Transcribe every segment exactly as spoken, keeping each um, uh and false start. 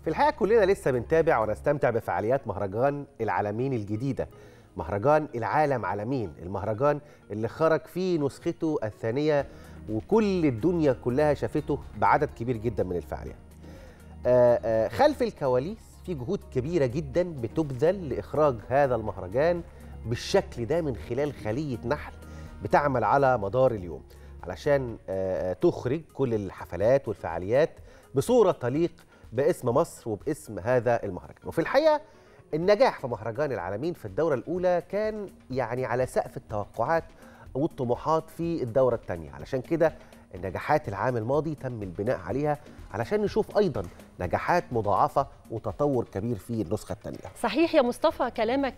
في الحقيقة كلنا لسه بنتابع ونستمتع بفعاليات مهرجان العالمين الجديدة، مهرجان العالم عالمين، المهرجان اللي خرج فيه نسخته الثانية وكل الدنيا كلها شافته بعدد كبير جدا من الفعاليات. آآ آآ خلف الكواليس في جهود كبيرة جدا بتبذل لإخراج هذا المهرجان بالشكل ده من خلال خلية نحل بتعمل على مدار اليوم علشان تخرج كل الحفلات والفعاليات بصورة تليق باسم مصر وباسم هذا المهرجان. وفي الحقيقة النجاح في مهرجان العالمين في الدورة الأولى كان يعني على سقف التوقعات والطموحات في الدورة الثانية، علشان كده النجاحات العام الماضي تم البناء عليها علشان نشوف أيضا نجاحات مضاعفة وتطور كبير في النسخة الثانية. صحيح يا مصطفى، كلامك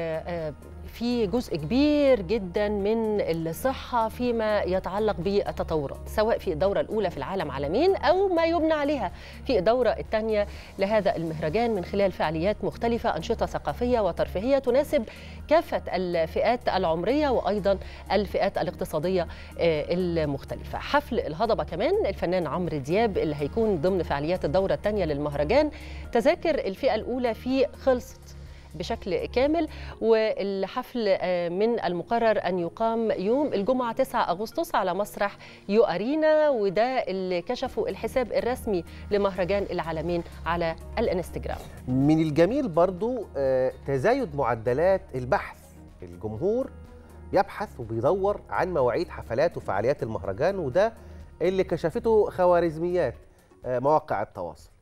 في جزء كبير جدا من الصحة فيما يتعلق بالتطورات، سواء في الدورة الأولى في العالم عالمين أو ما يبنى عليها في الدورة الثانية لهذا المهرجان من خلال فعاليات مختلفة، أنشطة ثقافية وترفيهية تناسب كافة الفئات العمرية وأيضا الفئات الاقتصادية المختلفة. حفل الهضبة كمان الفنان عمرو دياب اللي هيكون ضمن فعاليات الدورة الثانية للمهرجان. تذاكر الفئة الأولى فيه خلصت بشكل كامل، والحفل من المقرر أن يقام يوم الجمعة تسعة أغسطس على مسرح يو أرينا، وده اللي كشفوا الحساب الرسمي لمهرجان العالمين على الانستجرام. من الجميل برضو تزايد معدلات البحث، الجمهور يبحث وبيدور عن مواعيد حفلات وفعاليات المهرجان، وده اللي كشفته خوارزميات مواقع التواصل.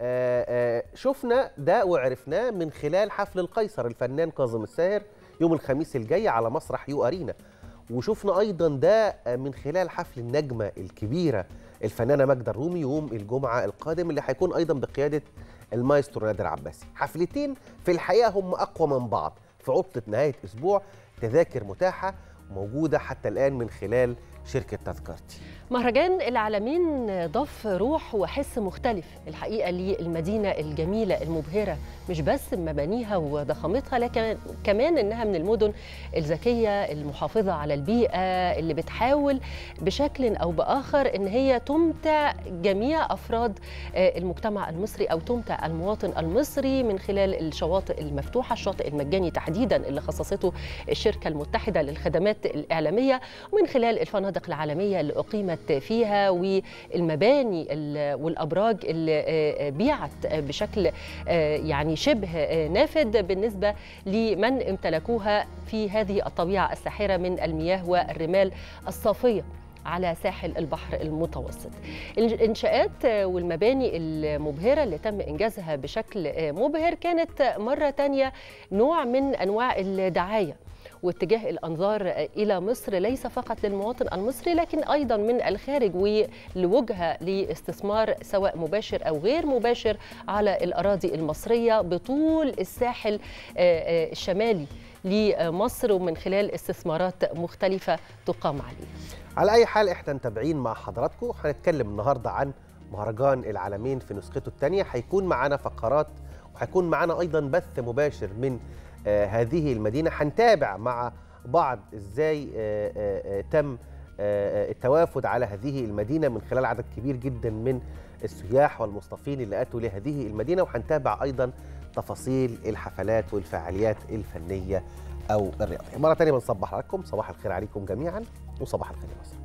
شفنا ده وعرفناه من خلال حفل القيصر الفنان كاظم الساهر يوم الخميس الجاي على مسرح يو أرينا، وشفنا أيضا ده من خلال حفل النجمة الكبيرة الفنانة ماجدة الرومي يوم الجمعة القادم اللي هيكون أيضا بقيادة المايسترو نادر عباسي. حفلتين في الحقيقة هم أقوى من بعض في عطلة نهاية أسبوع، تذاكر متاحة موجودة حتى الآن من خلال شركة تذكرتي. مهرجان العالمين ضاف روح وحس مختلف الحقيقة للمدينة الجميلة المبهرة، مش بس مبانيها وضخامتها لكن كمان إنها من المدن الذكية المحافظة على البيئة اللي بتحاول بشكل أو بآخر إن هي تمتع جميع أفراد المجتمع المصري أو تمتع المواطن المصري من خلال الشواطئ المفتوحة، الشاطئ المجاني تحديدا اللي خصصته الشركة المتحدة للخدمات الإعلامية، ومن خلال الفنادق العالمية اللي أقيمت فيها والمباني والأبراج اللي بيعت بشكل يعني شبه نافذ بالنسبة لمن امتلكوها في هذه الطبيعة الساحرة من المياه والرمال الصافية على ساحل البحر المتوسط. الإنشاءات والمباني المبهرة اللي تم إنجازها بشكل مبهر كانت مرة تانية نوع من أنواع الدعاية واتجاه الأنظار إلى مصر ليس فقط للمواطن المصري لكن أيضا من الخارج، ولوجهة لاستثمار سواء مباشر أو غير مباشر على الأراضي المصرية بطول الساحل الشمالي لمصر ومن خلال استثمارات مختلفة تقام عليه. على أي حال احنا متابعين مع حضراتكم، هنتكلم النهاردة عن مهرجان العالمين في نسخته الثانية، هيكون معنا فقرات وهيكون معنا أيضا بث مباشر من آه هذه المدينة، هنتابع مع بعض ازاي آه آه تم آه التوافد على هذه المدينة من خلال عدد كبير جدا من السياح والمصطفين اللي أتوا لهذه المدينة، وهنتابع أيضا تفاصيل الحفلات والفعاليات الفنية أو الرياضية. مرة تانية بنصبح لكم، صباح الخير عليكم جميعا وصباح الخير يا مصر.